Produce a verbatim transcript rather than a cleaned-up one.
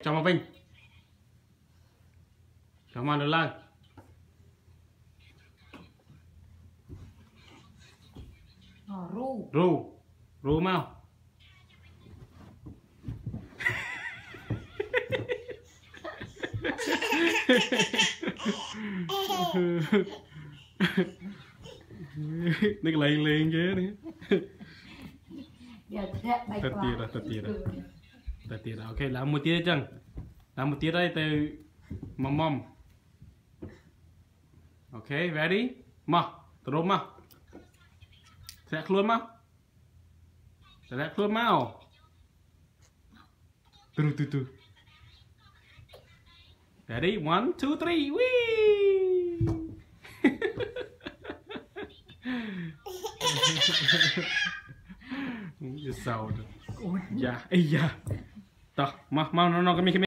Cho mà Vinh. Cho mà được lên. Ru. Ru. Ru mau. Nó lên lên ghế đi. Thật tiệt rồi, thật tiệt rồi. Thật tiệt rồi. Ok, làm một tiết chăng? Làm một tiết đây từ mom mom. Ok, ready? Mà, terus mà. Sẽ luôn mà. Sẽ luôn mau. Từ từ từ. Ready? One, two, three. Whee! Sầu. Dạ, ây da. Tao, mau mau nó nó cái mi cái